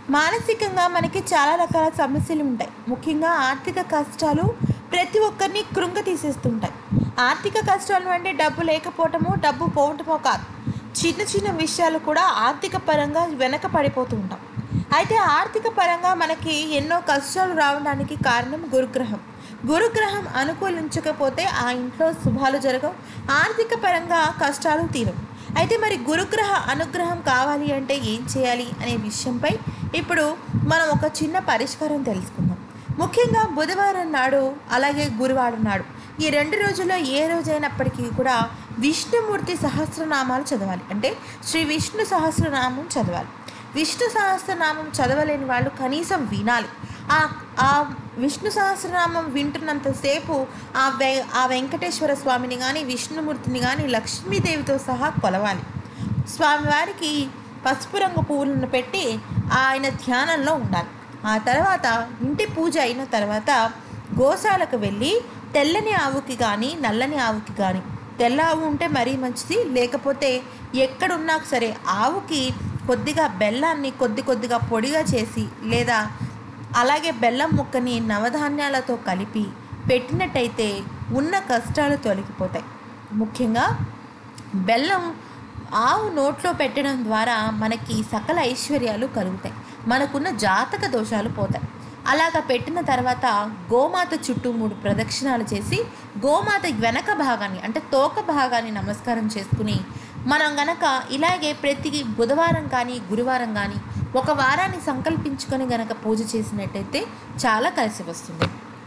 మానసికంగా మనకి చాలా రకాల సమస్యలు ఉంటాయి. ముఖ్యంగా ఆర్థిక కష్టాలు ప్రతి ఒక్కరిని కృంగతీసేస్తుంటాయి. ఆర్థిక కష్టాలు అంటే డబ్బు లేకపోవటమో డబ్బు పోవటమో కాదు. చిన్న చిన్న విషయాలు కూడా ఆర్థిక పరంగా వెనక పడిపోతూ ఉంటాం. అయితే ఆర్థిక పరంగా మనకి ఎన్నో కష్టాలు రావడానికి కారణం గురుగ్రహం. గురుగ్రహం అనుకూలించకపోతే ఆ ఇంట్లో శుభాలు జరగవు, ఆర్థిక పరంగా కష్టాలు తీరవు. అయితే మరి గురుగ్రహ అనుగ్రహం కావాలి అంటే ఏం చేయాలి అనే విషయంపై ఇప్పుడు మనం ఒక చిన్న పరిష్కారం తెలుసుకుందాం. ముఖ్యంగా బుధవారం నాడు అలాగే గురువారం నాడు ఈ 2 రోజుల్లో ఏ రోజైనప్పటికీ కూడా విష్ణుమూర్తి సహస్రనామాలు చదవాలి. అంటే శ్రీ విష్ణు సహస్రనామం చదవాలి. విష్ణు సహస్రనామం చదవలేని వాళ్ళు కనీసం వినాలి. ఆ విష్ణు సహస్రనామం వింటున్నంతసేపు ఆ వెంకటేశ్వర స్వామిని కానీ విష్ణుమూర్తిని కానీ లక్ష్మీదేవితో సహా కొలవాలి. స్వామివారికి పసుపు రంగు పువ్వులను పెట్టి ఆయన ధ్యానంలో ఉండాలి. ఆ తర్వాత ఇంటి పూజ అయిన తర్వాత గోశాలకు వెళ్ళి తెల్లని ఆవుకి కానీ నల్లని ఆవుకి కానీ, తెల్ల ఆవు ఉంటే మరీ మంచిది, లేకపోతే ఎక్కడున్నా సరే ఆవుకి కొద్దిగా బెల్లాన్ని కొద్దిగా పొడిగా చేసి లేదా అలాగే బెల్లం ముక్కని నవధాన్యాలతో కలిపి పెట్టినట్టయితే ఉన్న కష్టాలు తొలగిపోతాయి. ముఖ్యంగా బెల్లం ఆవు నోట్లో పెట్టడం ద్వారా మనకి సకల ఐశ్వర్యాలు కలుగుతాయి, మనకున్న జాతక దోషాలు పోతాయి. అలాగా పెట్టిన తర్వాత గోమాత చుట్టూ 3 ప్రదక్షిణాలు చేసి గోమాత వెనక భాగాన్ని అంటే తోక భాగాన్ని నమస్కారం చేసుకుని మనం గనక ఇలాగే ప్రతి బుధవారం కానీ గురువారం కానీ ఒక వారాన్ని సంకల్పించుకొని గనక పూజ చేసినట్టయితే చాలా కలిసి వస్తుంది.